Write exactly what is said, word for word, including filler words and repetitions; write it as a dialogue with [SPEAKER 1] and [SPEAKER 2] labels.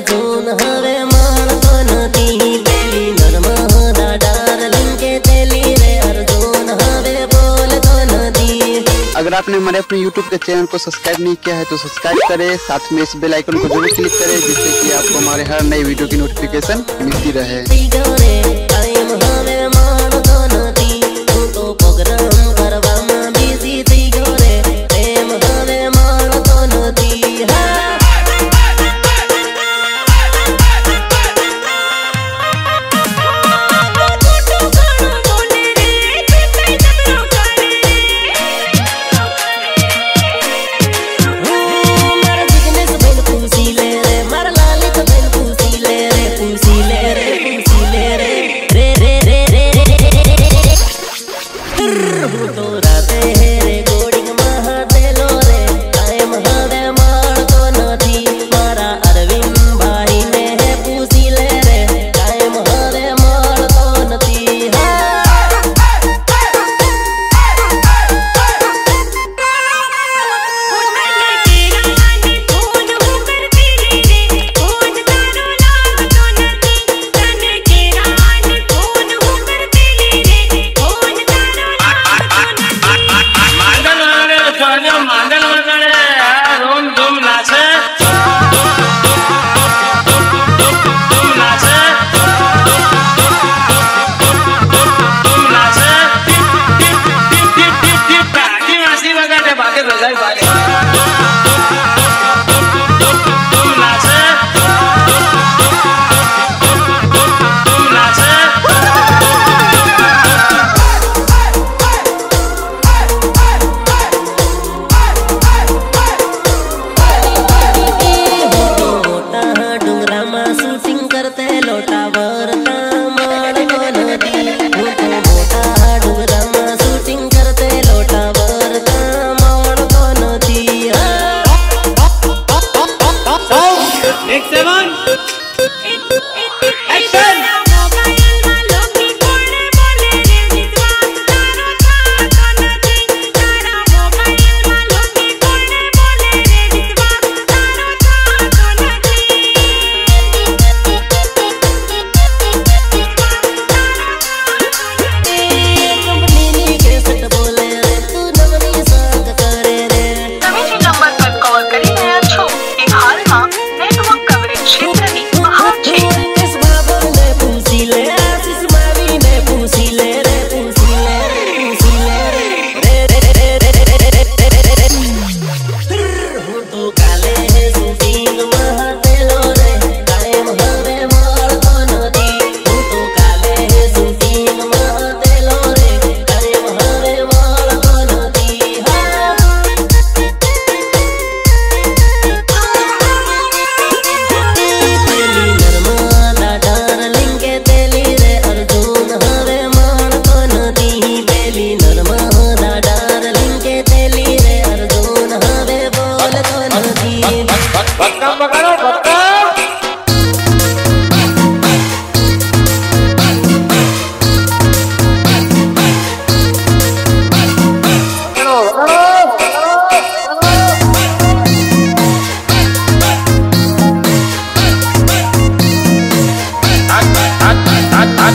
[SPEAKER 1] अर्जुन हवे मान तो नदी तेली नर्म होदा डार्लिंग के तेली रे अर्जुन हवे बोल तो नदी।
[SPEAKER 2] अगर आपने हमारे अपने यूट्यूब के चैनल को सब्सक्राइब नहीं किया है तो सब्सक्राइब करें, साथ में इस बेल आइकन को जरूर क्लिक करें जिससे कि आपको हमारे हर नई वीडियो की नोटिफिकेशन मिलती रहे।
[SPEAKER 3] Bye.